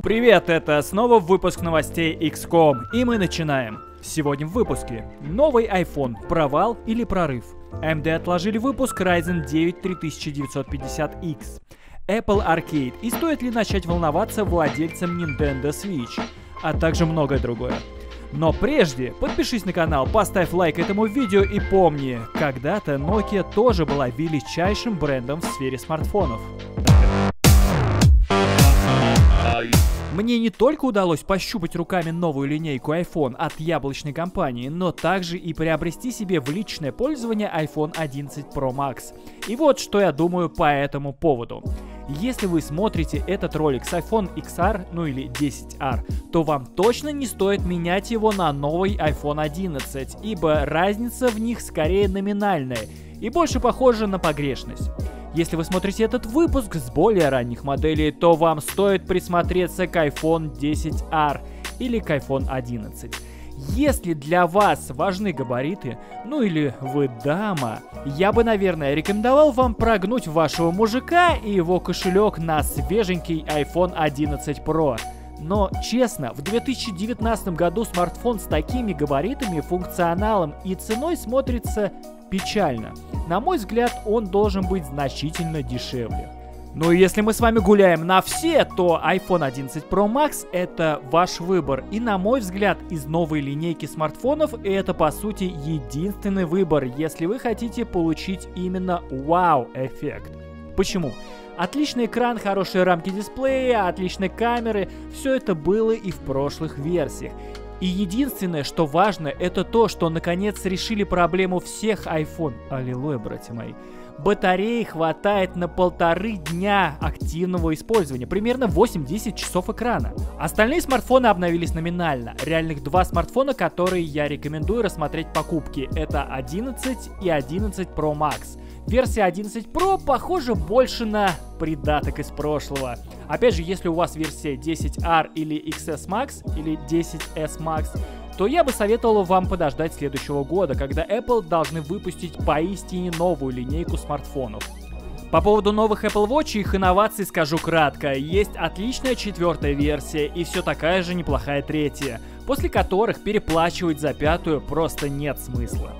Привет, это снова выпуск новостей XCOM, и мы начинаем. Сегодня в выпуске. Новый iPhone. Провал или прорыв? AMD отложили выпуск Ryzen 9 3950X. Apple Arcade. И стоит ли начать волноваться владельцам Nintendo Switch? А также многое другое. Но прежде, подпишись на канал, поставь лайк этому видео и помни, когда-то Nokia тоже была величайшим брендом в сфере смартфонов. Мне не только удалось пощупать руками новую линейку iPhone от яблочной компании, но также и приобрести себе в личное пользование iPhone 11 Pro Max. И вот что я думаю по этому поводу. Если вы смотрите этот ролик с iPhone XR, ну или 10R, то вам точно не стоит менять его на новый iPhone 11, ибо разница в них скорее номинальная и больше похожа на погрешность. Если вы смотрите этот выпуск с более ранних моделей, то вам стоит присмотреться к iPhone 10R или к iPhone 11. Если для вас важны габариты, ну или вы дама, я бы, наверное, рекомендовал вам прогнуть вашего мужика и его кошелек на свеженький iPhone 11 Pro. Но, честно, в 2019 году смартфон с такими габаритами, функционалом и ценой смотрится печально. На мой взгляд, он должен быть значительно дешевле. Ну и если мы с вами гуляем на все, то iPhone 11 Pro Max это ваш выбор. И на мой взгляд, из новой линейки смартфонов это по сути единственный выбор, если вы хотите получить именно вау-эффект. Почему? Отличный экран, хорошие рамки дисплея, отличные камеры, все это было и в прошлых версиях. И единственное, что важно, это то, что наконец решили проблему всех iPhone. Аллилуйя, братья мои. Батареи хватает на 1,5 дня активного использования, примерно 8-10 часов экрана. Остальные смартфоны обновились номинально. Реальных два смартфона, которые я рекомендую рассмотреть покупки, это 11 и 11 Pro Max. Версия 11 Pro похожа больше на придаток из прошлого. Опять же, если у вас версия 10R или XS Max или 10S Max, то я бы советовал вам подождать следующего года, когда Apple должны выпустить поистине новую линейку смартфонов. По поводу новых Apple Watch и их инноваций скажу кратко. Есть отличная 4-я версия и все такая же неплохая 3-я, после которых переплачивать за 5-ю просто нет смысла.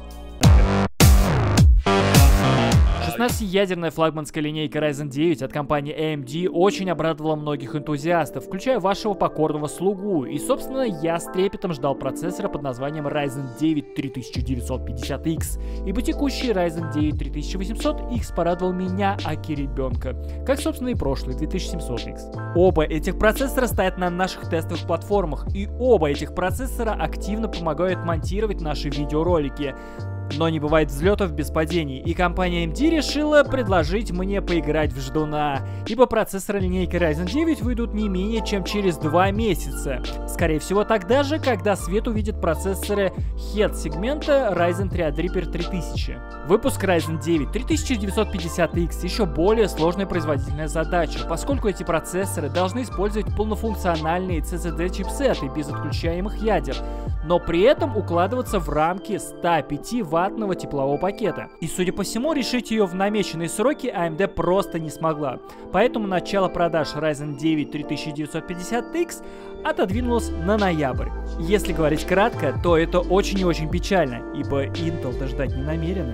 16-ядерная флагманская линейка Ryzen 9 от компании AMD очень обрадовала многих энтузиастов, включая вашего покорного слугу. И, собственно, я с трепетом ждал процессора под названием Ryzen 9 3950X, ибо текущий Ryzen 9 3800X порадовал меня, аки ребенка, как, собственно, и прошлый 2700X. Оба этих процессора стоят на наших тестовых платформах, и оба этих процессора активно помогают монтировать наши видеоролики. Но не бывает взлетов без падений, и компания AMD решила предложить мне поиграть в ждуна, ибо процессоры линейки Ryzen 9 выйдут не менее чем через 2 месяца. Скорее всего тогда же, когда свет увидят процессоры head-сегмента Ryzen Threadripper 3000. Выпуск Ryzen 9 3950X еще более сложная производительная задача, поскольку эти процессоры должны использовать полнофункциональные CCD-чипсеты без отключаемых ядер, но при этом укладываться в рамки 105-ваттного теплового пакета. И, судя по всему, решить ее в намеченные сроки AMD просто не смогла. Поэтому начало продаж Ryzen 9 3950X отодвинулось на ноябрь. Если говорить кратко, то это очень и очень печально, ибо Intel-то ждать не намерены.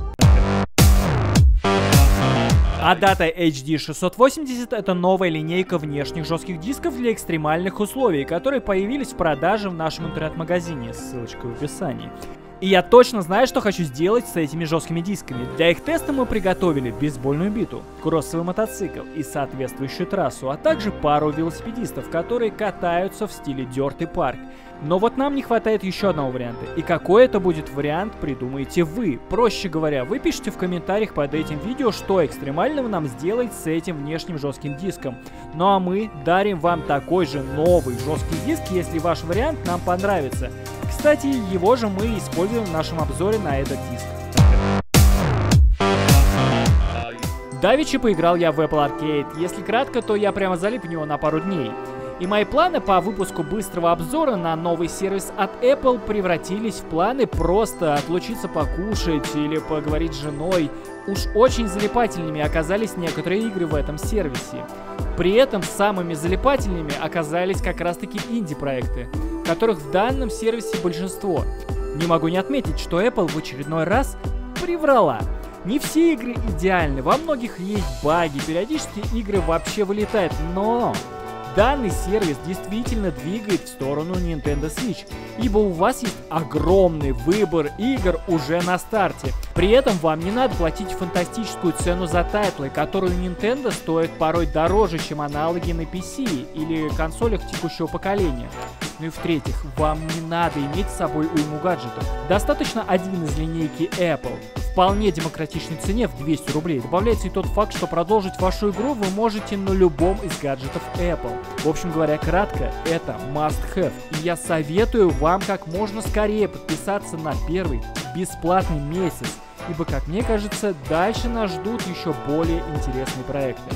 А дата HD 680 это новая линейка внешних жестких дисков для экстремальных условий, которые появились в продаже в нашем интернет-магазине, ссылочка в описании. И я точно знаю, что хочу сделать с этими жесткими дисками. Для их теста мы приготовили бейсбольную биту, кроссовый мотоцикл и соответствующую трассу, а также пару велосипедистов, которые катаются в стиле Dirt и Park. Но вот нам не хватает еще одного варианта. И какой это будет вариант, придумаете вы. Проще говоря, вы пишите в комментариях под этим видео, что экстремального нам сделать с этим внешним жестким диском. Ну а мы дарим вам такой же новый жесткий диск, если ваш вариант нам понравится. Кстати, его же мы используем в нашем обзоре на этот диск. Давеча поиграл я в Apple Arcade. Если кратко, то я прямо залип в него на пару дней. И мои планы по выпуску быстрого обзора на новый сервис от Apple превратились в планы просто отлучиться покушать или поговорить с женой. Уж очень залипательными оказались некоторые игры в этом сервисе. При этом самыми залипательными оказались как раз-таки инди-проекты, которых в данном сервисе большинство. Не могу не отметить, что Apple в очередной раз приврала. Не все игры идеальны, во многих есть баги, периодически игры вообще вылетают, но данный сервис действительно двигает в сторону Nintendo Switch, ибо у вас есть огромный выбор игр уже на старте. При этом вам не надо платить фантастическую цену за тайтлы, которые у Nintendo стоят порой дороже, чем аналоги на PC или консолях текущего поколения. Ну и в-третьих, вам не надо иметь с собой уйму гаджетов. Достаточно один из линейки Apple. В вполне демократичной цене в 200 рублей. Добавляется и тот факт, что продолжить вашу игру вы можете на любом из гаджетов Apple. В общем говоря, кратко, это must have. И я советую вам как можно скорее подписаться на первый бесплатный месяц. Ибо, как мне кажется, дальше нас ждут еще более интересные проекты.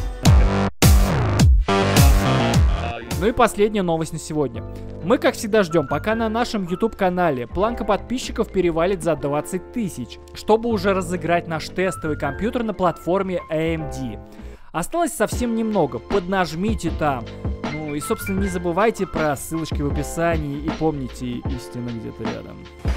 Ну и последняя новость на сегодня. Мы, как всегда, ждем, пока на нашем YouTube-канале планка подписчиков перевалит за 20 тысяч, чтобы уже разыграть наш тестовый компьютер на платформе AMD. Осталось совсем немного, поднажмите там. Ну и, собственно, не забывайте про ссылочки в описании и помните, истина где-то рядом.